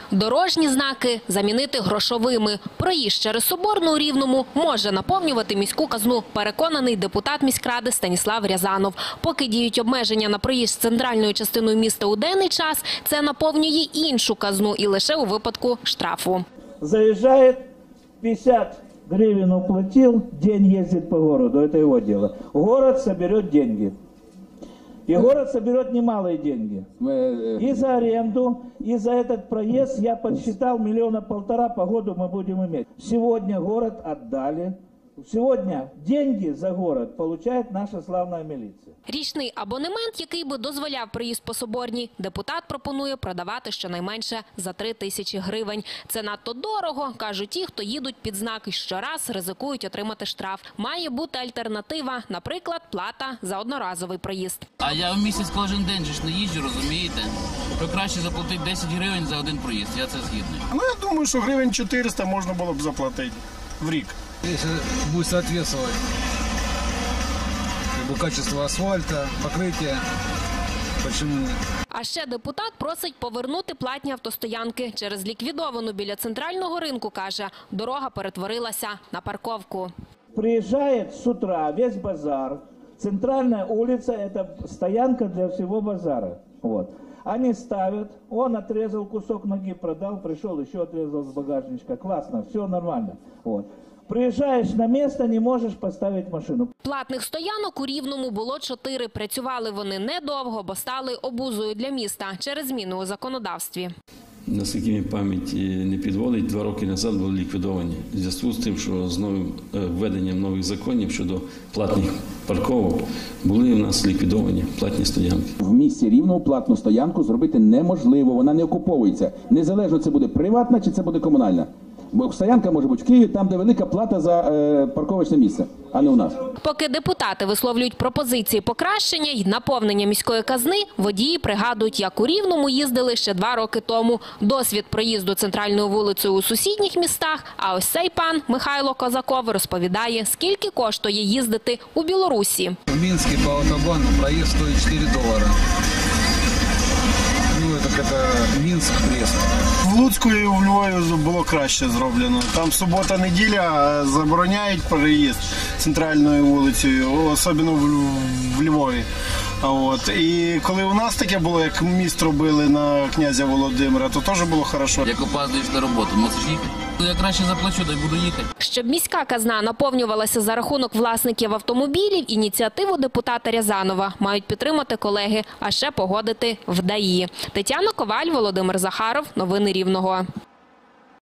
Дорожні знаки замінити грошовими. Проїзд через Соборну у Рівному може наповнювати міську казну, переконаний депутат міськради Станіслав Рязанов. Поки діють обмеження на проїзд центральною частиною міста у денний час, це наповнює іншу казну і лише у випадку штрафу. Заезжает, 50 гривен уплатил, день ездит по городу, это его дело. Город соберет деньги. И город соберет немалые деньги. И за аренду, и за этот проезд я подсчитал 1,5 миллиона по году мы будем иметь. Сегодня город отдали. Сегодня деньги за город получает наша славная милиция. Річний абонемент, який би дозволяв проїзд по Соборній, депутат пропонує продавати щонайменше за 3 тисячі гривень. Це надто дорого, кажуть ті, хто їдуть під знак і щораз ризикують отримати штраф. Має бути альтернатива, наприклад, плата за одноразовий проїзд. А я в місяць кожен день не їжджу, розумієте? То краще заплатити 10 гривень за один проїзд, я це згідний. Ну, я думаю, що гривень 400 можна було б заплатити в рік. Если будет соответствовать качеству асфальта, покрытия, почему нет? А ще депутат просить повернути платні автостоянки. Через ліквідовану біля центрального ринку, каже, дорога перетворилася на парковку. Приезжает с утра весь базар. Центральная улица – это стоянка для всего базара. Вот. Они ставят, он отрезал кусок ноги, продал, пришел, еще отрезал с багажничка. Классно, все нормально. Вот. Приїжджаєш на місце, не можеш поставити машину. Платних стоянок у Рівному було 4. Працювали вони недовго, бо стали обузою для міста через зміни у законодавстві. Наскільки мені пам'ять не підводить, 2 роки назад були ліквідовані. В зв'язку з тим, що з новим введенням нових законів щодо платних парковок були в нас ліквідовані платні стоянки. В місті Рівному платну стоянку зробити неможливо, вона не окуповується. Незалежно це буде приватна чи це буде комунальна. Бо стоянка може бути в Києві, там, де велика плата за парковочне місце, а не у нас. Поки депутати висловлюють пропозиції покращення й наповнення міської казни, водії пригадують, як у Рівному їздили ще 2 роки тому. Досвід проїзду центральною вулицею у сусідніх містах, а ось цей пан Михайло Козаков розповідає, скільки коштує їздити у Білорусі. В Минске по автобану проезд стоит $4. Ну, это Минск-Брест. В Луцьку і в Львові було краще зроблено. Там субота-неділя забороняють переїзд центральною вулицею, особливо в Львові. І коли у нас таке було, як міст робили на князя Володимира, то теж було хорошо. Як опаздуєш на роботу, мусиш їхати. Я краще заплачу, дай буду їхати. Щоб міська казна наповнювалася за рахунок власників автомобілів, ініціативу депутата Рязанова мають підтримати колеги, а ще погодити в ДАІ. Тетяна Коваль, Володимир Захаров. Новини Рівного.